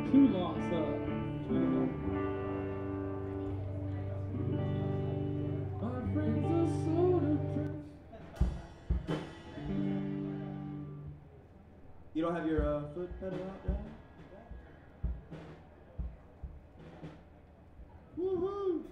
Too long, so. Our friends are so depressed. You don't have your foot pedal out, Dad? Woohoo!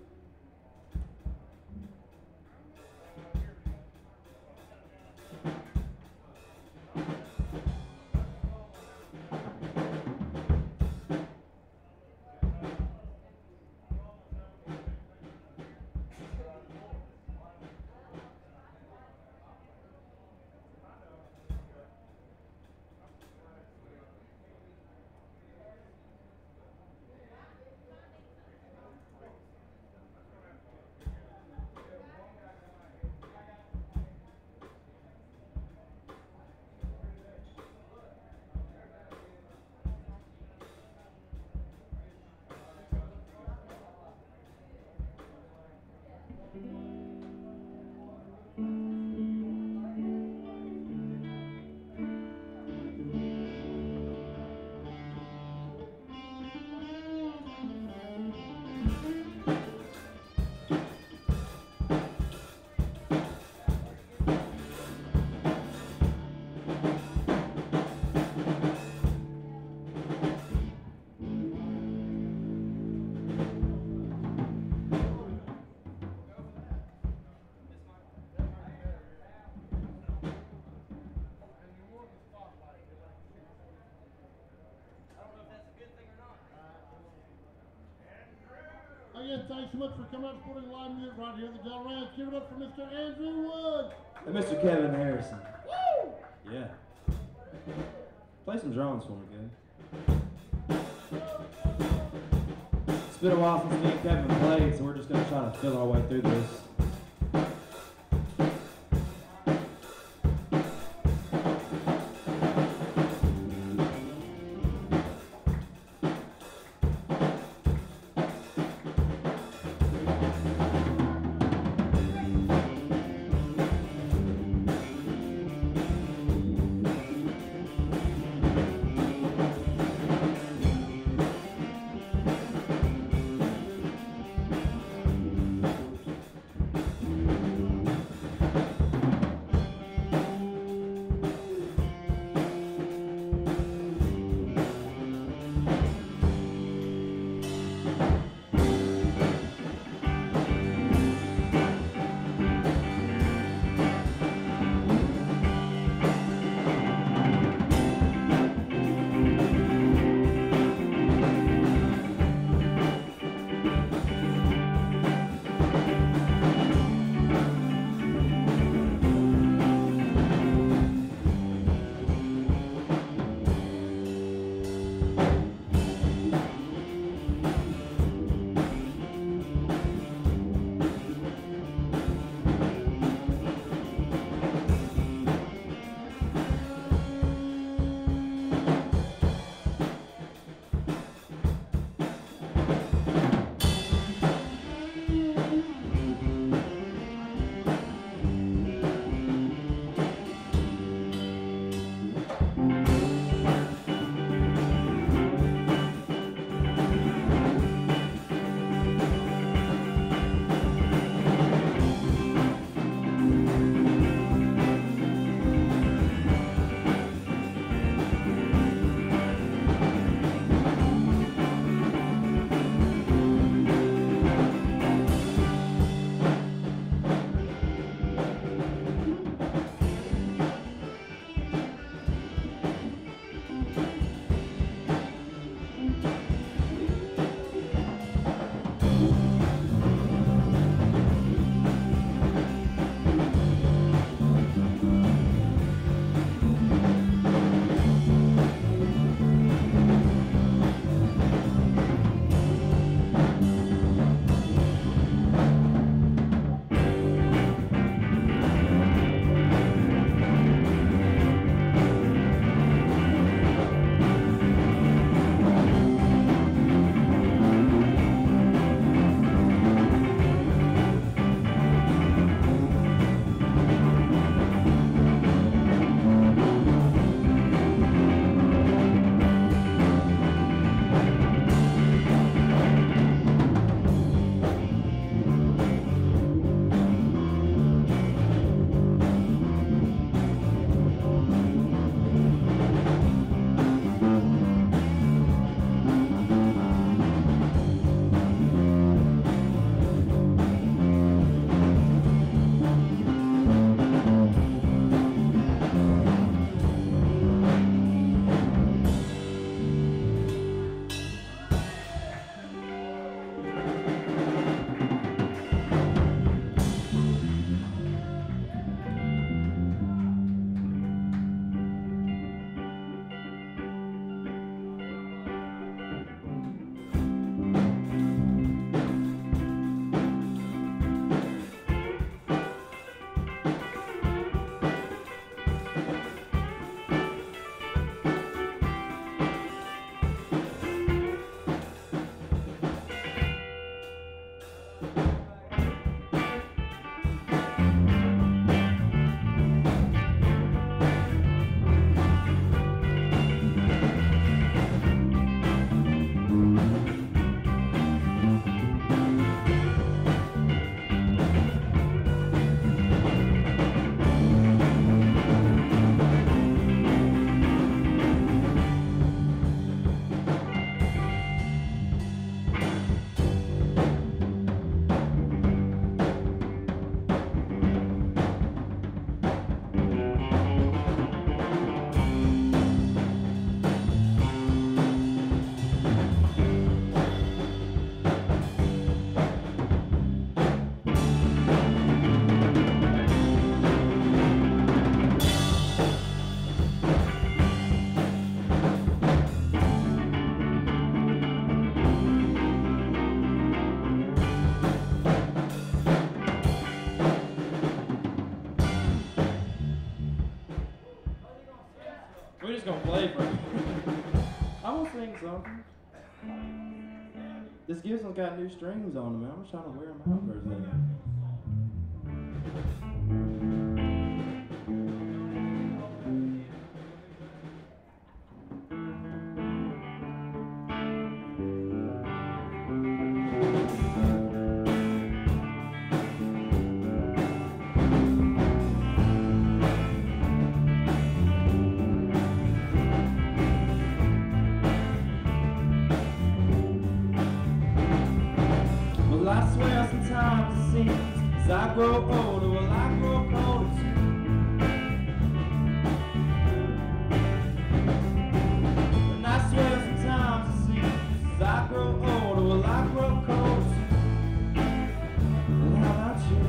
Again, thanks so much for coming out supporting live music right here at the Del Ranch. Give it up for Mr. Andrew Wood. And Mr. Kevin Harrison. Woo! Yeah. Play some drums for me, good. It's been a while since me and Kevin played, so we're just going to try to feel our way through this. something. This Gibson's got new strings on them, man. I'm just trying to wear them out for a second. Well, I swear sometimes it seems as I grow older, well, I grow colder too. And I swear sometimes it seems as I grow older, well, I grow colder too. Well, how about you?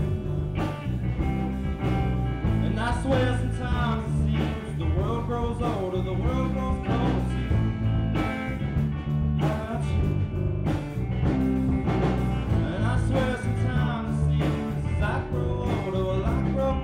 And I swear sometimes it seems the world grows older, the world grows colder too. How about you? I swear sometimes it seems as I grow older, well, I grow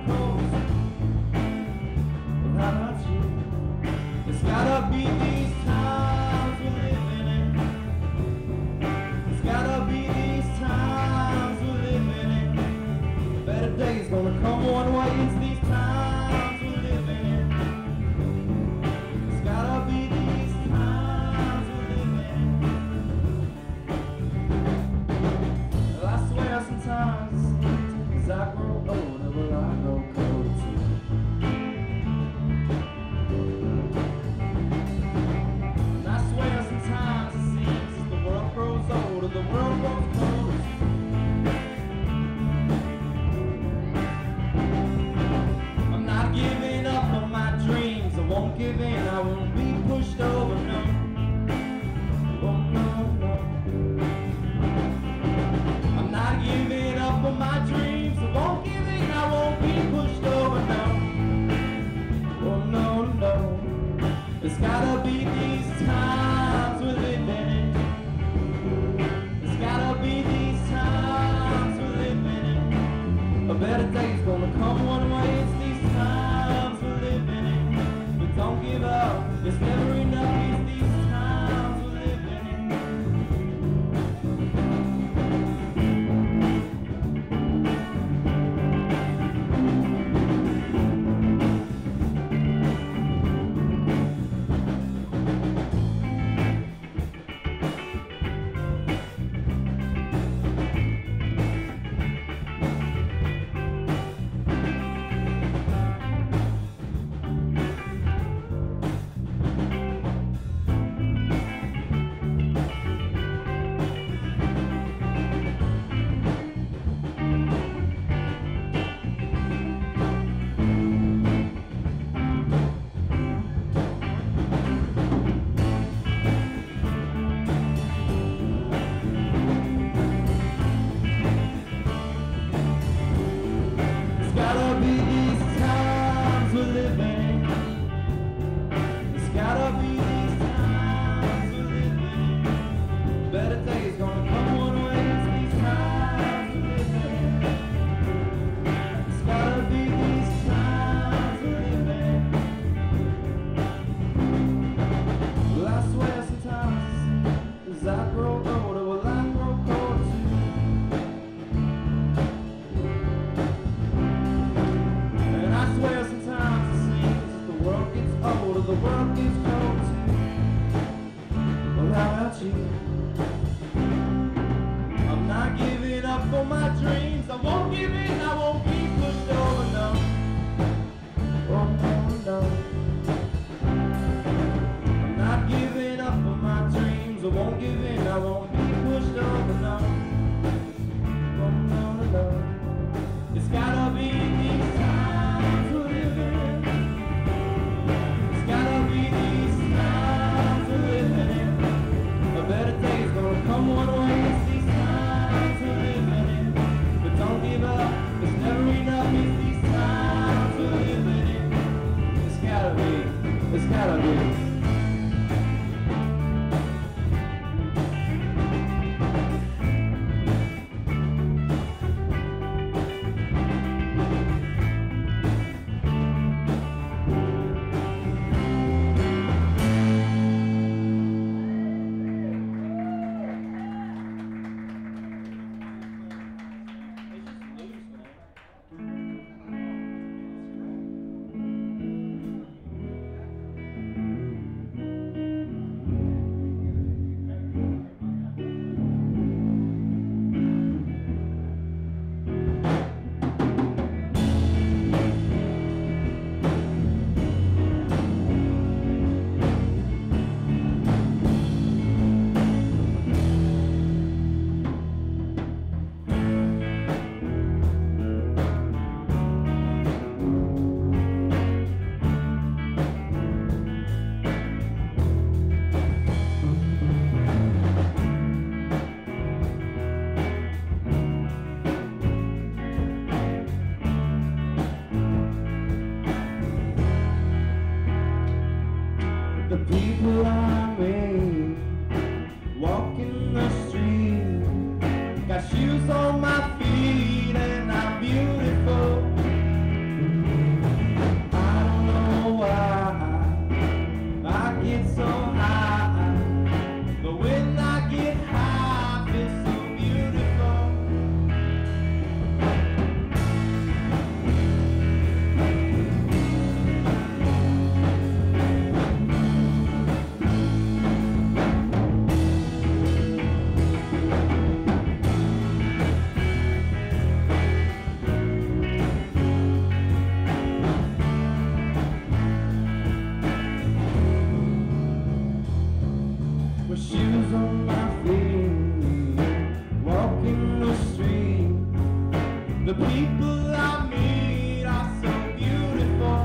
with shoes on my feet, walking the street. The people I meet are so beautiful.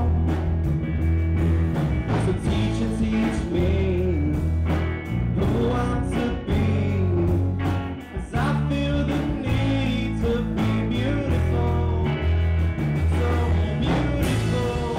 So teach me who I'm to be, 'cause I feel the need to be beautiful, so beautiful.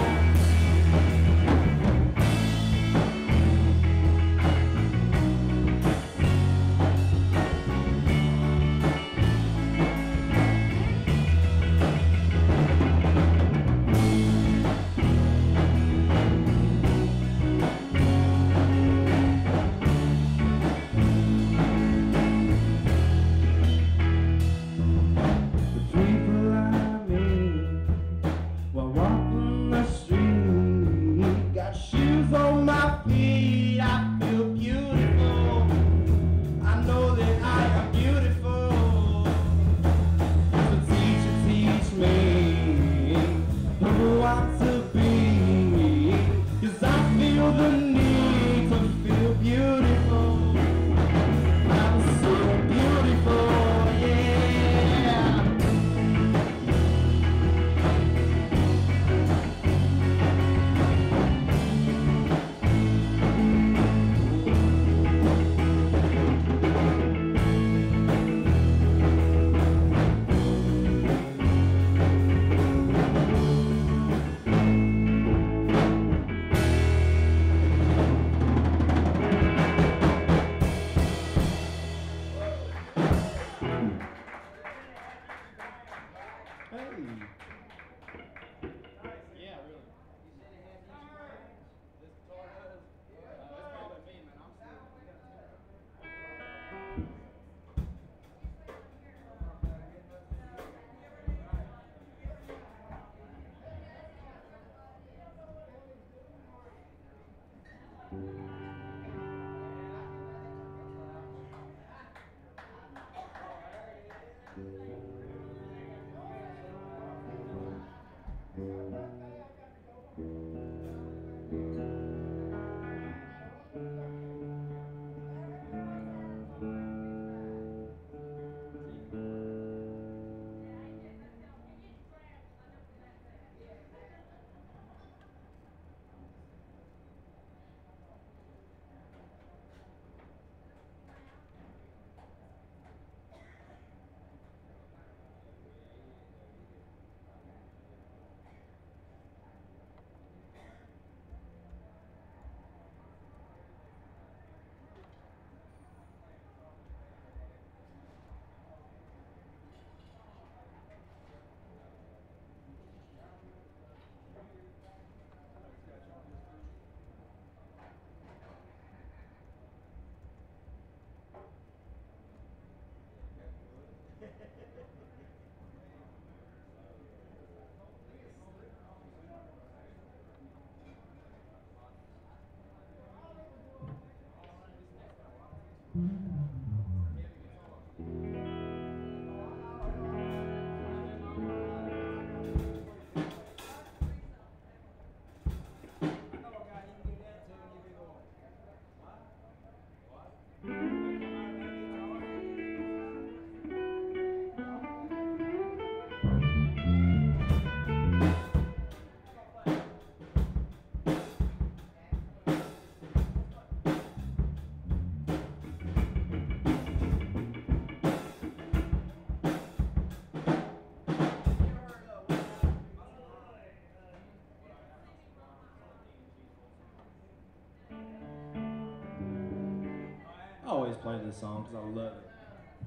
I always play this song because I love it.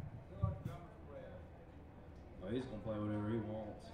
Oh, he's gonna play whatever he wants.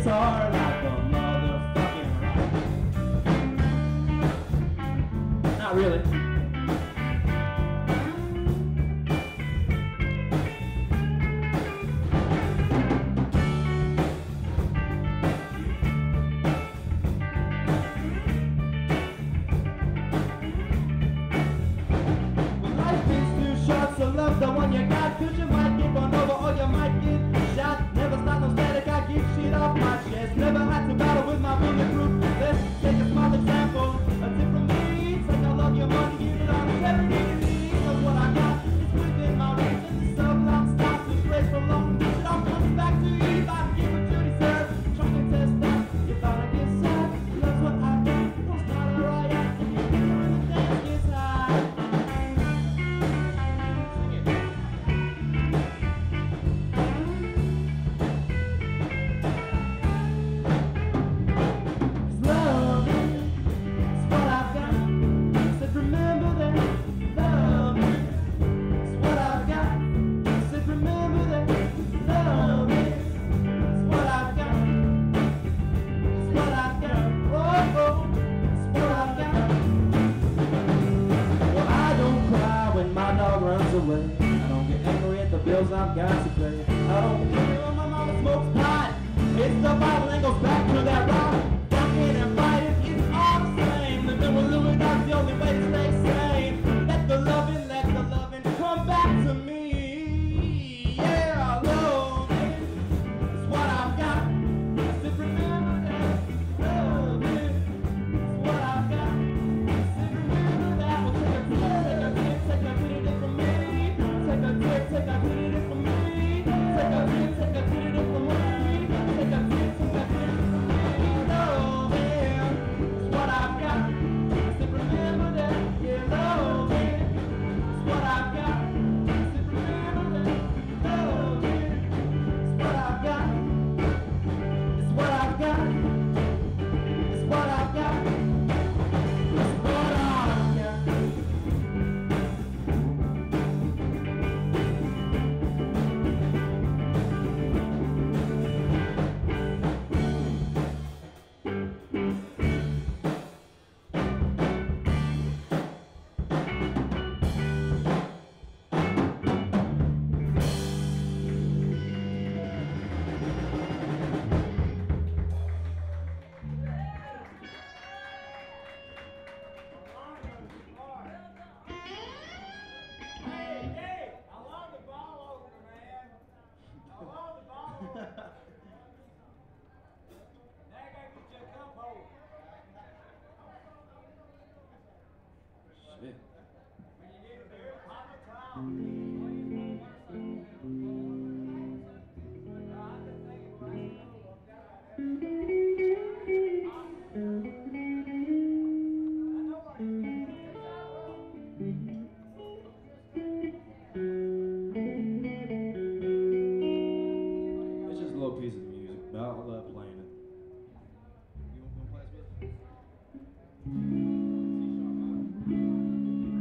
guitar like a motherfucking rock. Not really. So love the one you got, 'cause you might get run over or you might get shot. Never stop no static, I get shit off my chest. Never had to battle with my bulletproof. Let's take a small example, a tip from me. It's like I love your money, give it on 70. Cause what I got is within my reach. And the sublime stops with grace from long. It all comes back to you, you gotta give what you deserve. Try to test that, you gotta get sad. That's what I got, don't start a riot. And you hear when the dance gets high. Away. I don't get angry at the bills I've got to pay. I don't care when my mama smokes pot. It's the Bible and goes back to that rock. Fucking and fighting, it's all the same. Living with Louis, that's the only way to stay sane. Let the loving come back to me. Yeah, love is what I've got. I said remember that. Love is what I've got. I said remember that. We'll take a minute from me. Take a tip, take a minute from me. Take a tip, take a minute from me. Take a tip, take a minute from me. Love is what I've got. I said remember that. Yeah, love is what I've got. I said remember that. Love is what I've got. It's what I've got. It's what I've got. It's what I've got. Shit. It's just a little piece of the music, but I love playing it. You want to play this with?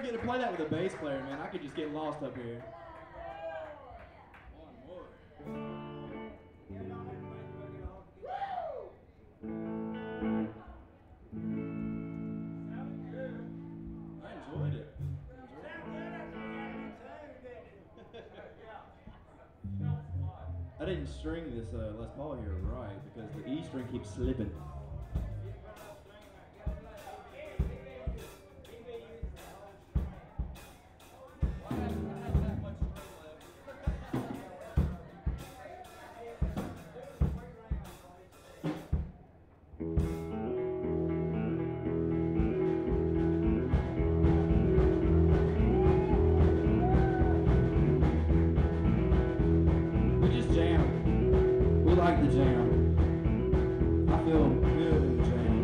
get to play that with a bass player, man. I could just get lost up here. One more. I enjoyed it. I didn't string this Les Paul here right because the E string keeps slipping. We like the jam. I feel good in the jam.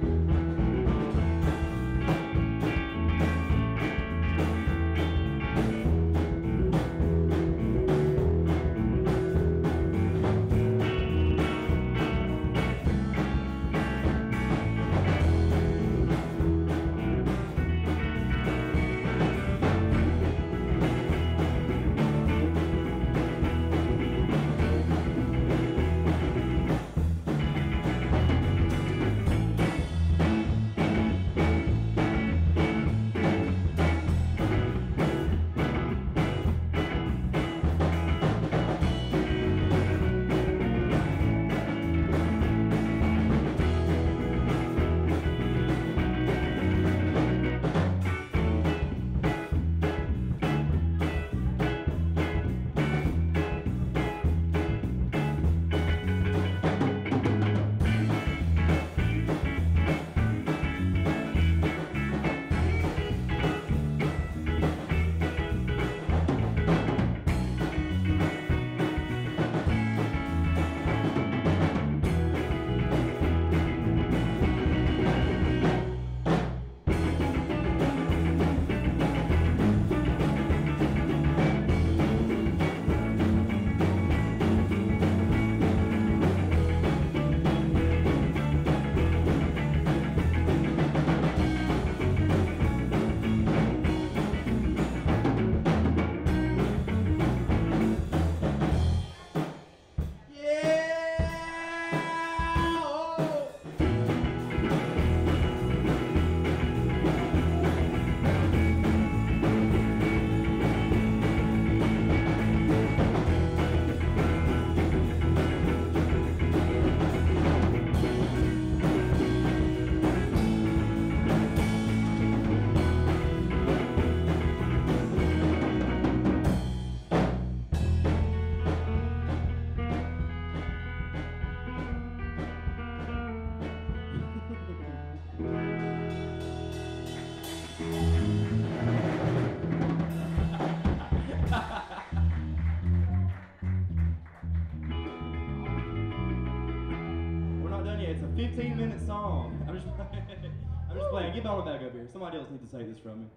We're not done yet. It's a 15-minute song. I'm just playing. Get Bella back up here. Somebody else needs to say this from me.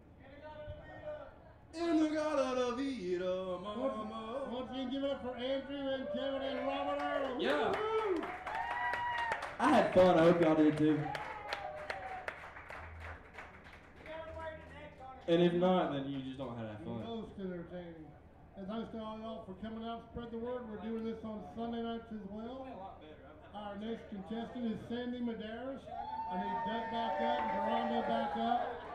In the Gala da Vida, mama. Once again, give it up for Andrew and Kevin and Robert Earl. Yeah. I had fun. I hope y'all did too. And if not, then you just don't have that fun. Most entertaining. And thanks to all y'all for coming out to spread the word. We're doing this on Sunday nights as well. Our next contestant is Sandy Medeiros. I need Doug back up and Geronda back up.